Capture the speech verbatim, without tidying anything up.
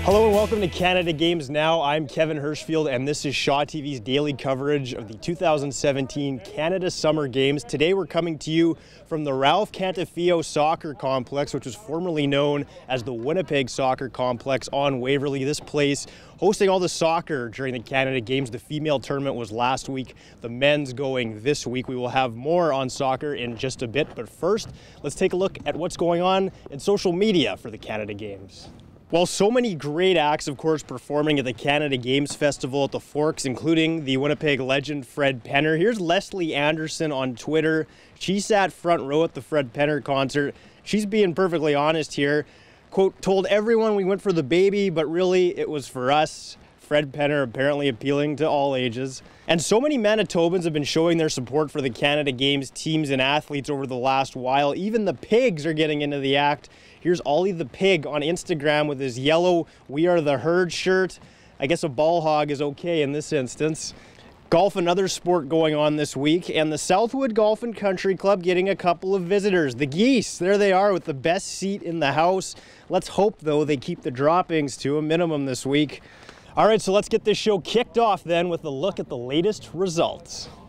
Hello and welcome to Canada Games Now. I'm Kevin Hirschfield and this is Shaw T V's daily coverage of the two thousand seventeen Canada Summer Games. Today we're coming to you from the Ralph Cantafio Soccer Complex, which was formerly known as the Winnipeg Soccer Complex on Waverly. This place hosting all the soccer during the Canada Games. The female tournament was last week, the men's going this week. We will have more on soccer in just a bit, but first, let's take a look at what's going on in social media for the Canada Games. Well, so many great acts, of course, performing at the Canada Games Festival at the Forks, including the Winnipeg legend Fred Penner. Here's Leslie Anderson on Twitter. She sat front row at the Fred Penner concert. She's being perfectly honest here. Quote, told everyone we went for the baby, but really it was for us. Fred Penner apparently appealing to all ages. And so many Manitobans have been showing their support for the Canada Games teams and athletes over the last while. Even the pigs are getting into the act. Here's Ollie the pig on Instagram with his yellow "We Are the Herd" shirt. I guess a ball hog is okay in this instance. Golf, another sport going on this week, and the Southwood Golf and Country Club getting a couple of visitors. The Geese, there they are with the best seat in the house. Let's hope, though, they keep the droppings to a minimum this week. All right, so let's get this show kicked off then with a look at the latest results.